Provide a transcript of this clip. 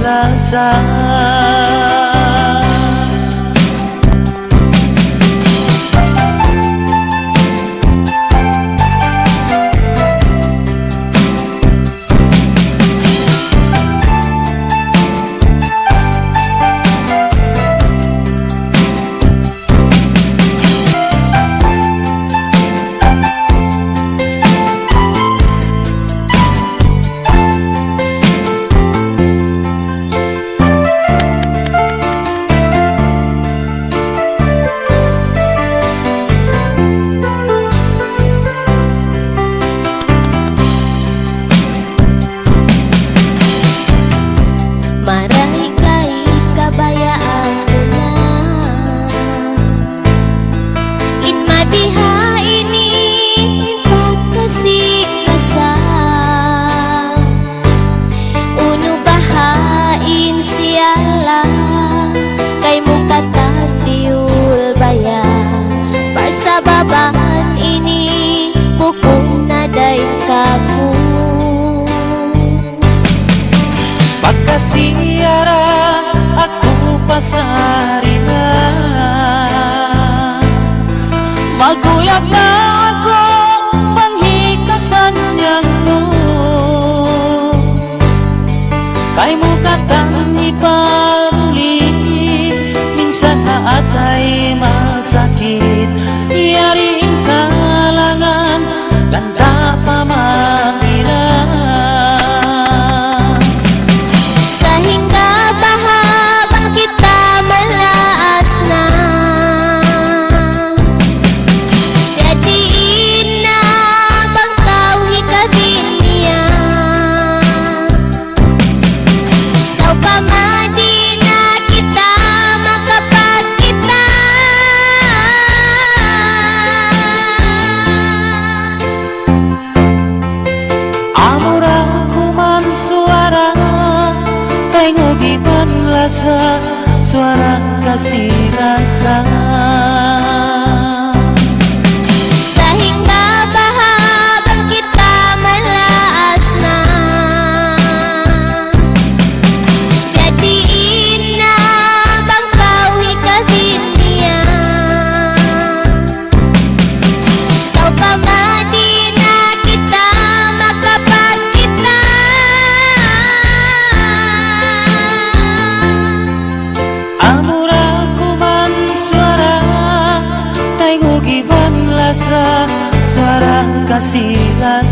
rasa. Persahabatan ini buku nadai kaku. Pakasiara aku pasarina, maguyak na ako panghikasan niyangno. Kay mo katang ipamuli, minsan na atay masakit. Yaring kalangan ganda pamanggilan, sehingga bahaban kita melaas na. Jadiin na bangkau hikabinya, sa pamadina kita makapagkita. Amura kuman suara, kay ngugiban lasa, suara kasih rasa. Sehingga bahaban kita melaas na. Jadiin na bangkau hikabinya, sa pamadina kita makapagkita. Amura kuman suara, kay ngugiban lasa, suara kasihan